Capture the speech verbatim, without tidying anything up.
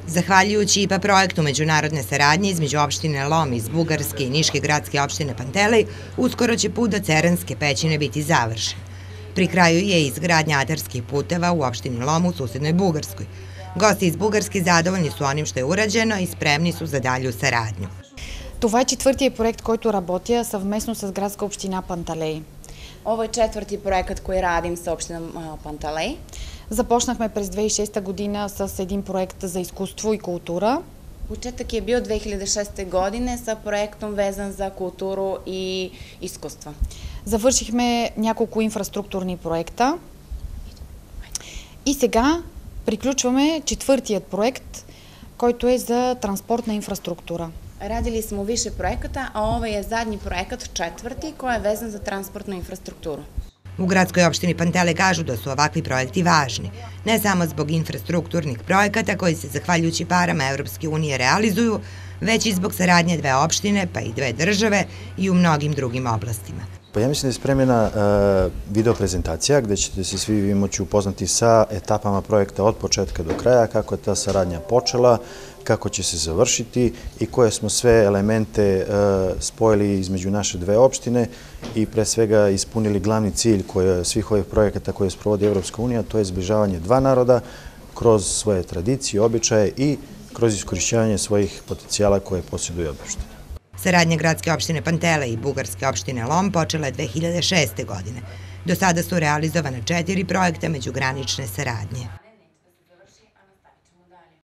Zahvaljujući I P A projektu međunarodne saradnje između opštine Lom iz Bugarske i Niške gradske opštine Pantelej, uskoro će put do Ceranske pećine biti završen. Pri kraju je izgradnja atarskih puteva u opštini Lom u susednoj Bugarskoj. Gosti iz Bugarske zadovoljni su onim što je urađeno и спремни su за далju saradnju. Това е четвъртият проект, който работя съвместно с градска община Панталей. Ovo je četvrti projekat koji radim sa opštinom Pantelej. Започнахме през две хиляди и шеста година с един проект за изкуство и култура. Početak je bio dve hiljade šeste. godine sa projektom vezan za kulturu i iskustva. Завършихме няколко инфраструктурни проекта. И сега приключваме четвъртият проект, който е за транспортна инфраструктура. Radili smo više projekata, a ovo je zadnji projekat, četvrti, koji je vezan za transportnu infrastrukturu. U gradskoj opštini Pantelej kažu da su ovakvi projekti važni, ne samo zbog infrastrukturnih projekata koji se zahvaljujući parama Evropske unije realizuju, već I zbog saradnje dve opštine, pa I dve države I u mnogim drugim oblastima. Pa ja mislim da je spremljena video prezentacija gde ćete se svi vi moći upoznati sa etapama projekta od početka do kraja, kako je ta saradnja počela, kako će se završiti I koje smo sve elemente spojili između naše dve opštine I pre svega ispunili glavni cilj svih ovih projekata koje sprovodi Evropska unija, to je zbližavanje dva naroda kroz svoje tradicije, običaje I kroz iskorišćavanje svojih potencijala koje posjeduje opština. Saradnja gradske opštine Pantelej I bugarske opštine Lom počela je dve hiljade šeste. godine. Do sada su realizovane četiri projekta međugranične saradnje.